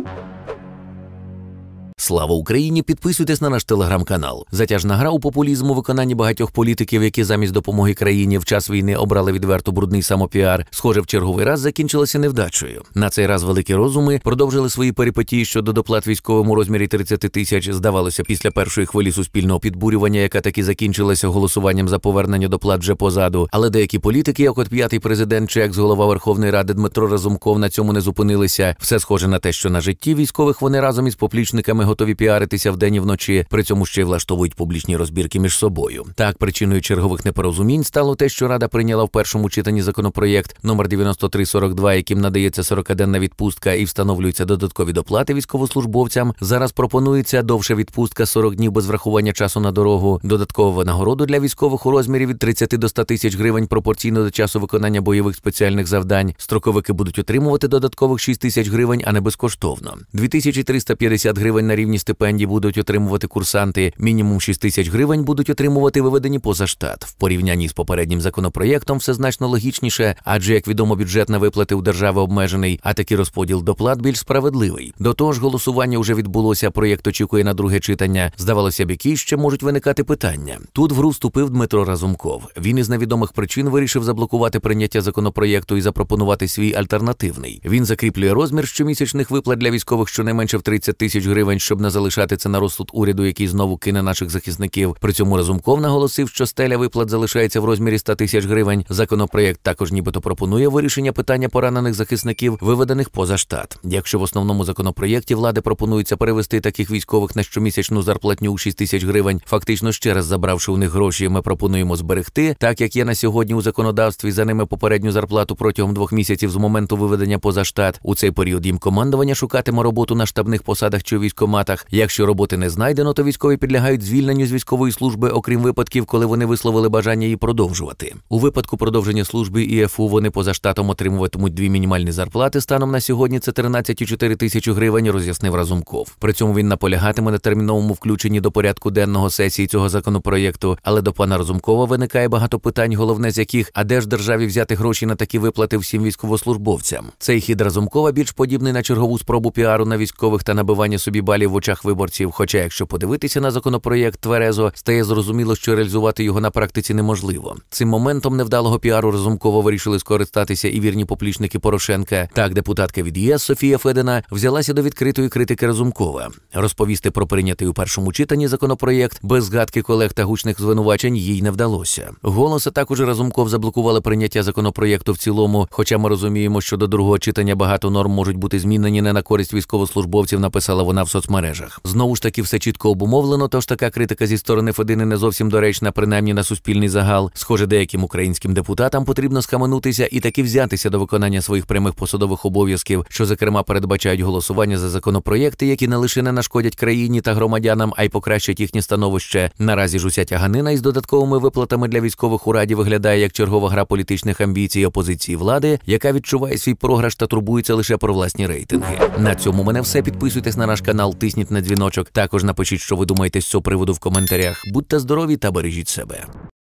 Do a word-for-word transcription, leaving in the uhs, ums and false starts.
Слава Україні! Підписуйтесь на наш телеграм-канал. Затяжна гра у популізму у виконанні багатьох політиків, які замість допомоги країні в час війни обрали відверто брудний самопіар, схоже, в черговий раз закінчилася невдачею. На цей раз великі розуми продовжили свої перипетії щодо доплат військовим у розмірі тридцять тисяч, здавалося, після першої хвилі суспільного підбурювання, яка таки закінчилася голосуванням за повернення доплат вже позаду. Але деякі політики, як от п'ятий президент чи екс-голова Верховної Ради Дмитро Разумков, на цьому не зупинилися. Все схоже на те, що на житті військових вони разом із поплічниками готові піаритися вдень і вночі, при цьому ще й влаштовують публічні розбірки між собою. Так, причиною чергових непорозумінь стало те, що Рада прийняла в першому читанні законопроєкт номер дев'яносто три сорок два, яким надається сорокаденна відпустка і встановлюються додаткові доплати військовослужбовцям. Зараз пропонується довша відпустка сорок днів без врахування часу на дорогу, додаткову винагороду для військових у розмірі від тридцяти до ста тисяч гривень пропорційно до часу виконання бойових спеціальних завдань. Строковики будуть отримувати додаткових шість тисяч гривень, а не безкоштовно. дві тисячі триста п'ятдесят гривень на рівні стипендій будуть отримувати курсанти, мінімум шість тисяч гривень будуть отримувати виведені поза штат. В порівнянні з попереднім законопроєктом все значно логічніше, адже, як відомо, бюджет на виплати у держави обмежений, а такий розподіл доплат більш справедливий. До того ж, голосування вже відбулося, проєкт очікує на друге читання. Здавалося б, які ще можуть виникати питання. Тут в гру вступив Дмитро Разумков. Він із невідомих причин вирішив заблокувати прийняття законопроєкту і запропонувати свій альтернативний. Він закріплює розмір щомісячних виплат для військових щонайменше в тридцять тисяч гривень, щоб не залишати це на розсуд уряду, який знову кине наших захисників. При цьому Разумков наголосив, що стеля виплат залишається в розмірі ста тисяч гривень. Законопроєкт також нібито пропонує вирішення питання поранених захисників, виведених поза штат. Якщо в основному законопроєкті влади пропонується перевести таких військових на щомісячну зарплатню у шість тисяч гривень, фактично ще раз забравши у них гроші, ми пропонуємо зберегти, так як є на сьогодні у законодавстві, за ними попередню зарплату протягом двох місяців з моменту виведення поза штат. У цей період їм командування шукатиме роботу на штабних посадах чи у військкоматах. Якщо роботи не знайдено, то військові підлягають звільненню з військової служби, окрім випадків, коли вони висловили бажання її продовжувати. У випадку продовження служби і еф у вони поза штатом отримуватимуть дві мінімальні зарплати, станом на сьогодні це тринадцять цілих чотири тисячі гривень, роз'яснив Разумков. При цьому він наполягатиме на терміновому включенні до порядку денного сесії цього законопроєкту, але до пана Разумкова виникає багато питань, головне з яких, а де ж державі взяти гроші на такі виплати всім військовослужбовцям? Цей хід Разумкова більш подібний на чергову спробу піару на військових та набивання собі балів в очах виборців, хоча якщо подивитися на законопроєкт тверезо, стає зрозуміло, що реалізувати його на практиці неможливо. Цим моментом невдалого піару Разумкова вирішили скористатися і вірні поплічники Порошенка. Так, депутатка від ЄС Софія Федина взялася до відкритої критики Разумкова. Розповісти про прийнятий у першому читанні законопроєкт без згадки колег та гучних звинувачень їй не вдалося. «Голос», а також Разумков заблокували прийняття законопроєкту в цілому, хоча ми розуміємо, що до другого читання багато норм можуть бути змінені не на користь військовослужбовців, написала вона в соцмережах. Знову ж таки, все чітко обумовлено, тож така критика зі сторони Федини не зовсім доречна, принаймні на суспільний загал. Схоже, деяким українським депутатам потрібно схаменутися і таки взятися до виконання своїх прямих посадових обов'язків, що, зокрема, передбачають голосування за законопроєкти, які не лише не нашкодять країні та громадянам, а й покращать їхнє становище. Наразі ж уся тяганина із додатковими виплатами для військових у Раді виглядає як чергова гра політичних амбіцій опозиції влади, яка відчуває свій програш та турбується лише про власні рейтинги. На цьому у мене все. Підписуйтесь на наш канал, тисніть на дзвіночок. Також напишіть, що ви думаєте з цього приводу в коментарях. Будьте здорові та бережіть себе.